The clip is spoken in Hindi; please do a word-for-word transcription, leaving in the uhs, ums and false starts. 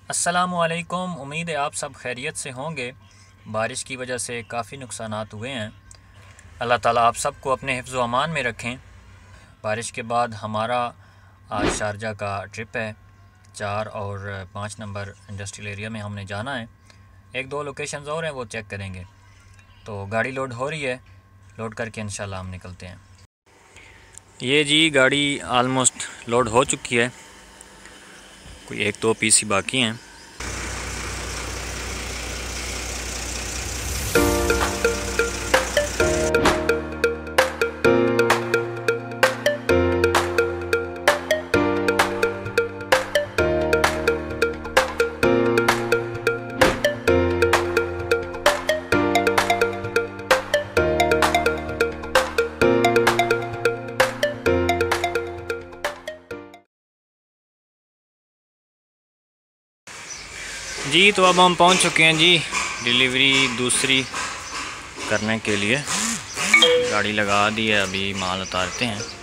अस्सलामुअलैकुम। उम्मीद है आप सब खैरियत से होंगे। बारिश की वजह से काफ़ी नुकसानात हुए हैं। अल्लाह ताला आप सबको अपने हिफ्ज़ व अमान में रखें। बारिश के बाद हमारा आज शारजा का ट्रिप है। चार और पाँच नंबर इंडस्ट्रियल एरिया में हमने जाना है। एक दो लोकेशंस और हैं, वो चेक करेंगे। तो गाड़ी लोड हो रही है, लोड करके इंशाल्लाह हम निकलते हैं। ये जी गाड़ी आलमोस्ट लोड हो चुकी है, कोई एक दो पीस ही बाकी हैं। जी तो अब हम पहुंच चुके हैं जी डिलीवरी दूसरी करने के लिए। गाड़ी लगा दी है, अभी माल उतारते हैं।